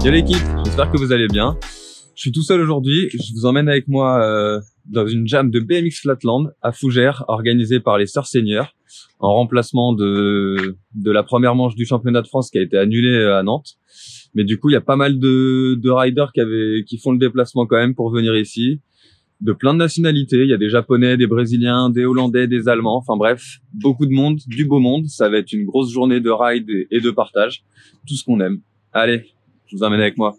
Yo l'équipe, j'espère que vous allez bien. Je suis tout seul aujourd'hui, je vous emmène avec moi dans une jam de BMX Flatland à Fougères, organisée par les Sœurs Seigneurs, en remplacement de la première manche du championnat de France qui a été annulée à Nantes. Mais du coup, il y a pas mal de riders qui font le déplacement quand même pour venir ici, de plein de nationalités. Il y a des Japonais, des Brésiliens, des Hollandais, des Allemands, enfin bref, beaucoup de monde, du beau monde. Ça va être une grosse journée de ride et de partage, tout ce qu'on aime. Allez, je vous emmène avec moi.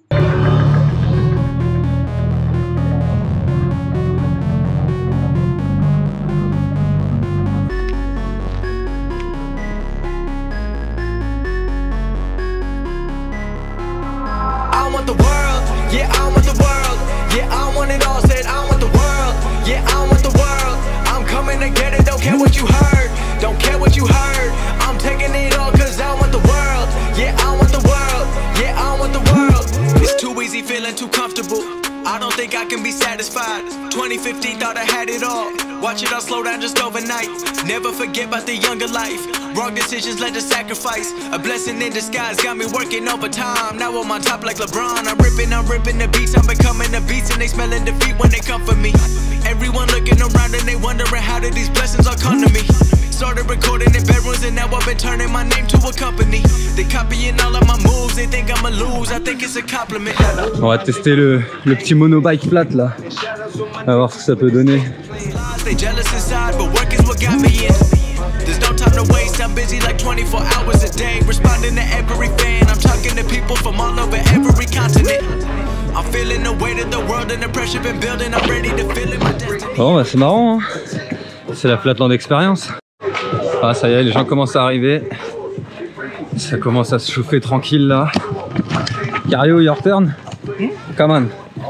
Feeling too comfortable, I don't think I can be satisfied. 2015 thought I had it all. Watch it all slow down just overnight. Never forget about the younger life. Wrong decisions led to sacrifice. A blessing in disguise got me working overtime. Now I'm on top like LeBron. I'm ripping the beats. I'm becoming the beats and they smelling defeat when they come for me. Everyone looking around and they wondering how did these blessings all come to me. Started recording in bedrooms and now I've been turning my name to a company. They copying all of my moves, they think I'ma lose, I think it's a compliment. On va tester le petit monobike flat là. On va voir ce que ça peut donner. They jealous inside, but work is what got me in. There's no time to waste, I'm busy like 24 hours a day. Responding to every fan, I'm talking to people from all over every continent. I'm feeling the weight of the world and the pressure been building, I'm ready to feel it, my destiny. Bon bah c'est marrant, hein. C'est la Flatland Experience. Ah ça y est, les gens commencent à arriver. Ça commence à se chauffer tranquille là. Cario, your turn. Come on.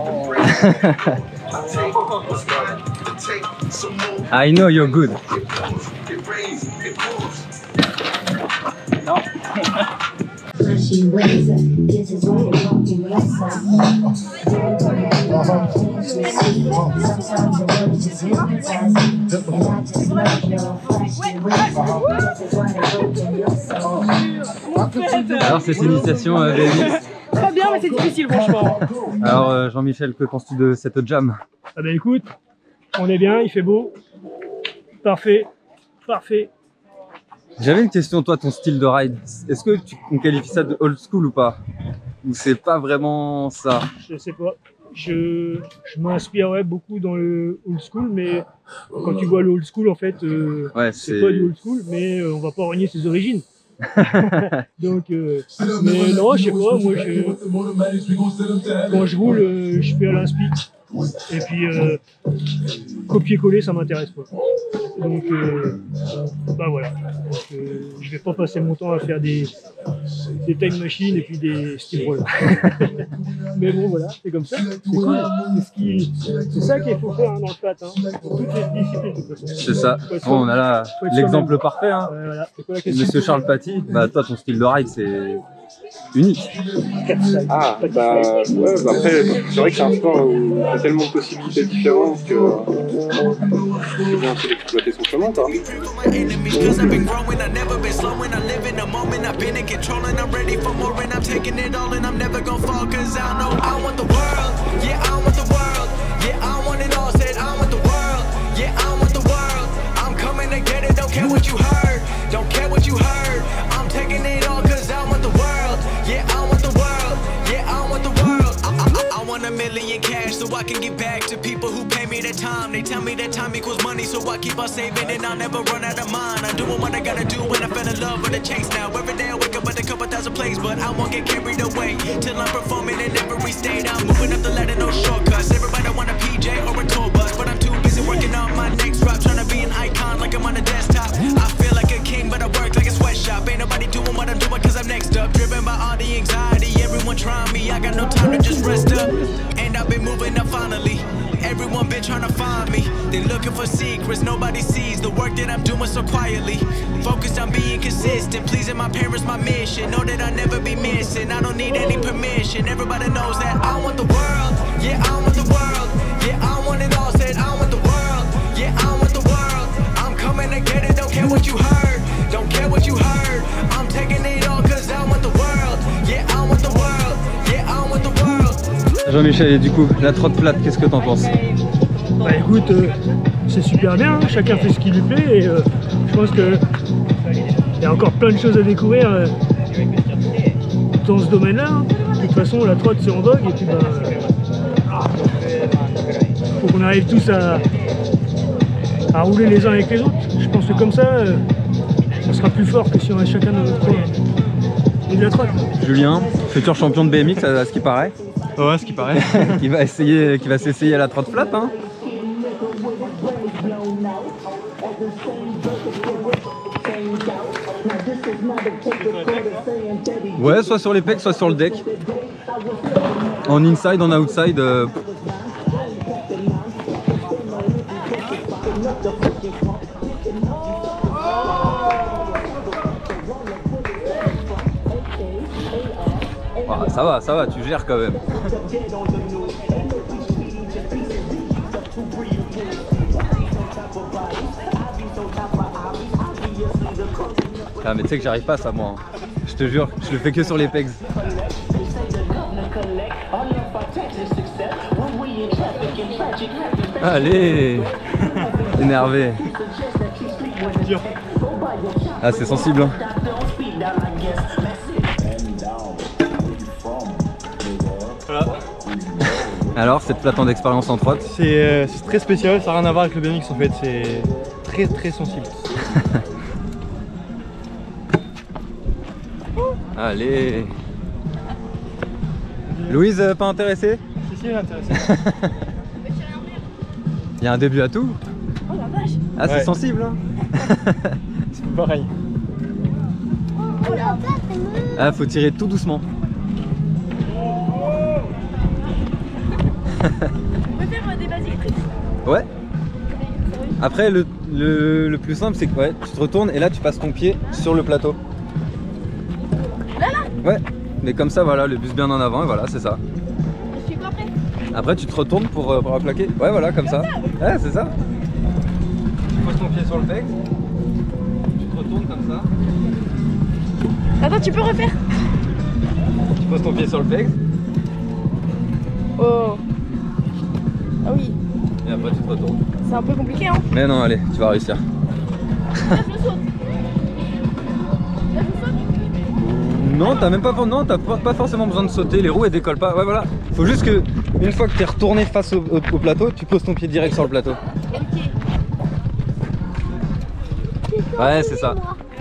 I know you're good. Alors cette initiation BMX. Très bien, mais c'est difficile franchement. Alors Jean-Michel, que penses-tu de cette jam? Ah bah écoute, on est bien, il fait beau. Parfait, parfait. J'avais une question, toi, ton style de ride, est-ce que on qualifie ça de old school ou pas? Ou c'est pas vraiment ça? Je sais pas. Je m'inspire beaucoup dans le old school, mais quand tu vois le old school, en fait, ouais, c'est pas du old school, mais on va pas renier ses origines. Donc, mais non, je sais pas, moi, quand je roule, je fais à l'inspi. Et puis, copier-coller, ça m'intéresse pas. Donc, bah voilà. Donc, je vais pas passer mon temps à faire des time machines et puis des steamrollers. Mais bon, voilà, c'est comme ça. C'est cool. C'est ça qu'il faut faire hein, dans le flat, hein, pour toutes les disciplines de toute façon. C'est ça. Bon, on a là l'exemple parfait. Hein. Voilà. Monsieur Charles Paty, bah toi, ton style de ride, c'est unique. Ah, bah ouais, bah après, c'est vrai que c'est un sport où il y a tellement de possibilités différentes que c'est bien aussi d'exploiter son chemin, quoi. $1 million cash so I can give back to people who pay me their time. They tell me that time equals money, so I keep on saving and I'll never run out of mine. I'm doing what I gotta do when I fell in love with the chase now. Every day I wake up with a couple thousand plays, but I won't get carried away till I'm performing in every state. I'm moving up the ladder, no shortcuts. Everybody want a PJ or a tour bus, but I'm too busy working on my next drop, trying to be an icon like I'm on a desktop. I feel like a king, but I work like a sweatshop. Ain't nobody doing what I'm doing cause I'm next up. Driven by all the anxiety, everyone trying me. I got no time to just rest up. And I've been moving up finally. Everyone been trying to find me. They looking for secrets, nobody sees the work that I'm doing so quietly. Focused on being consistent, pleasing my parents, my mission. Know that I'll never be missing, I don't need any permission. Everybody knows that I want the world. Yeah, I want the world. Yeah, I want it all, said I want the world. Yeah, I want the world. I'm coming to get it, don't care what you heard. Don't care what you heard. I'm taking it all cause I want the world. Yeah, I want the world. Yeah, I want Jean-Michel, et du coup, la trotte plate, qu'est-ce que t'en penses? Bah écoute, c'est super bien, hein. Chacun fait ce qui lui plaît et je pense que il y a encore plein de choses à découvrir dans ce domaine-là. Hein. De toute façon, la trotte c'est en vogue et puis bah, faut qu'on arrive tous à rouler les uns avec les autres. Je pense que comme ça, on sera plus fort que si on reste chacun dans notre coin et de la trotte. Julien, futur champion de BMX à ce qui paraît. Ouais, ce qui paraît. qui va s'essayer à la trotte plate, hein. Ouais, soit sur les pecs, soit sur le deck. En inside, en outside. Ah, ça va, tu gères quand même. Ah mais tu sais que j'arrive pas à ça moi, hein. Je te jure, je le fais que sur les pegs. Allez. Énervé. Ah c'est sensible, hein. Voilà. Alors, cette plateforme d'expérience en trotte? C'est très spécial, ça n'a rien à voir avec le BMX en fait, c'est très sensible. Allez. Louise, pas intéressée? Si, elle est intéressée. Il y a un début à tout. Oh la vache. Ah, c'est Ouais. sensible, hein. C'est pareil. Oh la vache. Ah, faut tirer tout doucement. On peut faire des basiques tricks. Ouais. Après, le plus simple, c'est que ouais, tu te retournes et là, tu passes ton pied sur le plateau. Là. Ouais. Mais comme ça, voilà, le bus bien en avant et voilà, c'est ça. Je suis quoi après? Après, tu te retournes pour plaquer. Ouais, voilà, comme ça. Ouais, c'est ça. Tu poses ton pied sur le peg. Tu te retournes comme ça. Attends, tu peux refaire? Tu poses ton pied sur le peg. Oh. Ah oui, Et après, tu te retournes. c'est un peu compliqué hein. Mais non, allez, tu vas réussir. Là je le saute. Là je saute. Non, t'as même pas, non, t'as pas forcément besoin de sauter. Les roues, elles décollent pas. Ouais, voilà. Faut juste que, une fois que t'es retourné face au plateau, tu poses ton pied direct sur le plateau. Ok. Ouais, c'est ça.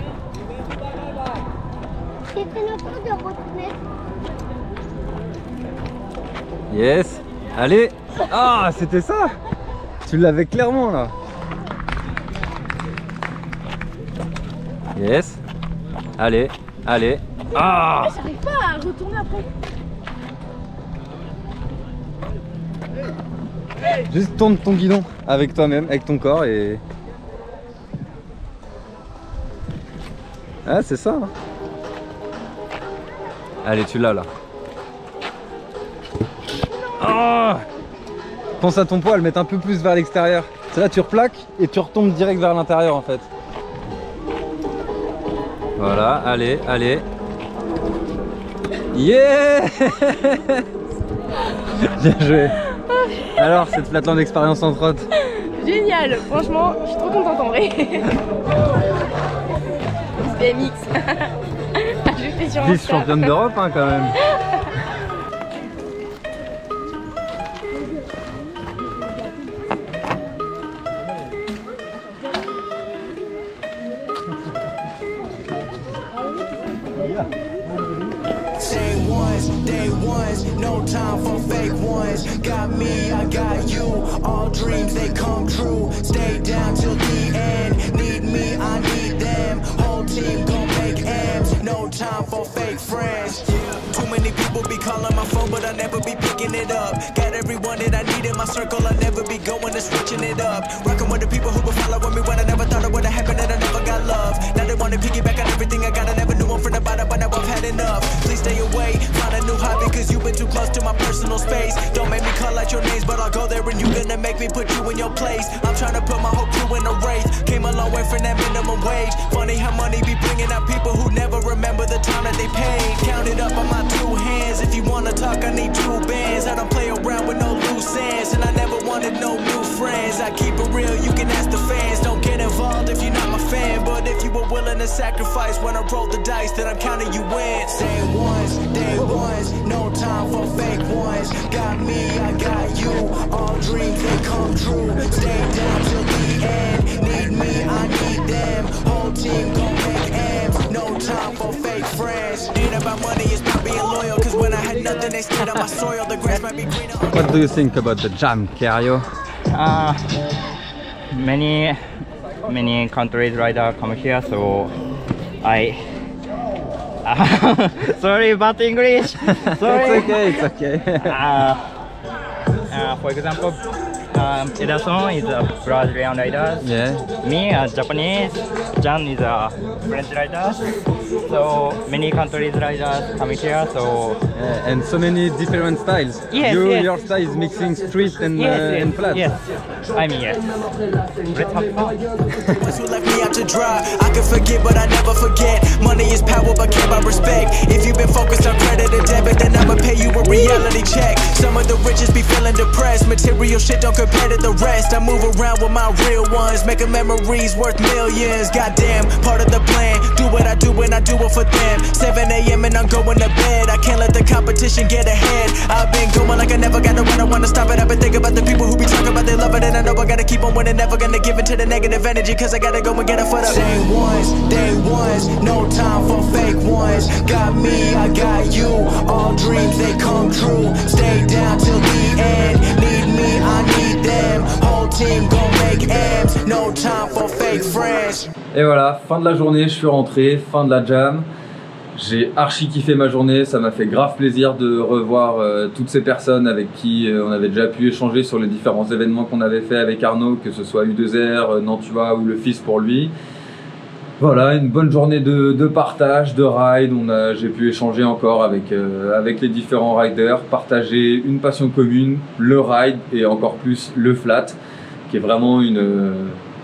Yes. Allez. Ah, c'était ça. Tu l'avais clairement là. Yes. Allez. Allez. Ah. J'arrive pas à retourner après. Juste tourne ton guidon avec toi-même, avec ton corps et... Ah, c'est ça. Hein. Allez, tu l'as là. Oh, pense à ton poids, le mettre un peu plus vers l'extérieur. C'est là, tu replaques et tu retombes direct vers l'intérieur en fait. Voilà, allez, allez. Yeah. Bien joué. Alors, cette flatland d'expérience en trotte? Génial, franchement, je suis trop contente en vrai. BMX. Ajouté sur Vice championne d'Europe hein, quand même. Day ones, no time for fake ones. Got me, I got you. All dreams they come true. Stay down till the end. Need me, I need them. Whole team gon' make ends. No time for fake friends. Too many people be calling my phone, but I never be picking it up. Got everyone that I need in my circle. I never be going and switching it up. Rocking with the people who been following me when I never thought it would have happened and I never got love. Now they wanna piggyback on everything I got. I never knew I'm from the bottom, but now I've had enough. Please stay away, find a new hobby, cause you've been too close to my personal space. Don't make me call out your names, but I'll go there and you gonna make me put you in your place. I'm trying to put my whole crew in a race. Came a long way from that minimum wage. Funny how money be bringing out people who never remember the time that they paid. Count it up on my two hands. If you wanna talk, I need two bands. I don't play sacrifice when I roll the dice that I'm counting you in. Day ones, no time for fake ones. Got me, I got you. All dreams they come true. Stay down till the end. Need me, I need them. Whole team gon' make ends. No time for fake friends. Ain't about money, it's about being loyal. Cause when I had nothing, they stayed on my soil. The grass might be greener. What do you think about the jam, Kerio? Many countries rider come here, so I sorry, bad English. Sorry. It's okay. For example, Ederson is a Brazilian rider. Yeah. Me, a Japanese. Jan is a French rider. So many countries riders come here. So And so many different styles. Yes, Your style is mixing street and and flat. Yes, I mean yes. Let's have fun. Who left me out to dry? I can forget, but I never forget. Money is power, but can't buy respect. If you've been focused on credit or debit, then I'ma pay you a reality check. Some of the richest be feeling depressed. Material shit don't compare to the rest. I move around with my real ones, making memories worth millions. Goddamn, part of the plan. Do what I do when I do it for them. 7 a.m. and I'm going to bed. I can't let the competition get ahead. I've been going like I never got to run. I wanna stop it. I've been thinking about the people who be talking about they love it, and I know I gotta keep on winning. Never gonna give in to the negative energy, cause I gotta go and get it for the day ones, no time for fake ones. Got me, I got you. All dreams they come true. Stay down till the end. Need me, I need them. Whole team gon' make ends. No time for fake friends. Et voilà, fin de la journée, je suis rentré, fin de la jam. J'ai archi kiffé ma journée, ça m'a fait grave plaisir de revoir toutes ces personnes avec qui on avait déjà pu échanger sur les différents événements qu'on avait fait avec Arnaud, que ce soit U2R, Nantua ou le Fils pour lui. Voilà, une bonne journée de partage, de ride. J'ai pu échanger encore avec les différents riders, partager une passion commune, le ride et encore plus le flat, qui est vraiment une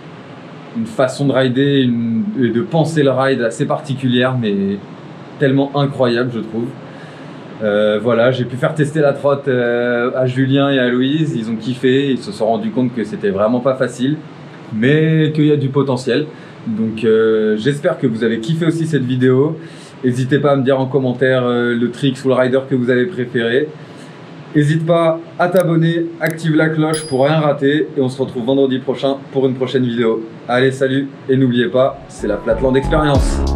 façon de rider et de penser le ride assez particulière, mais tellement incroyable, je trouve. Voilà, j'ai pu faire tester la trotte à Julien et à Louise. Ils ont kiffé, ils se sont rendus compte que c'était vraiment pas facile, mais qu'il y a du potentiel. Donc j'espère que vous avez kiffé aussi cette vidéo. N'hésitez pas à me dire en commentaire le trick ou le rider que vous avez préféré. N'hésite pas à t'abonner, active la cloche pour rien rater et on se retrouve vendredi prochain pour une prochaine vidéo. Allez, salut et n'oubliez pas, c'est la Flatland Experience.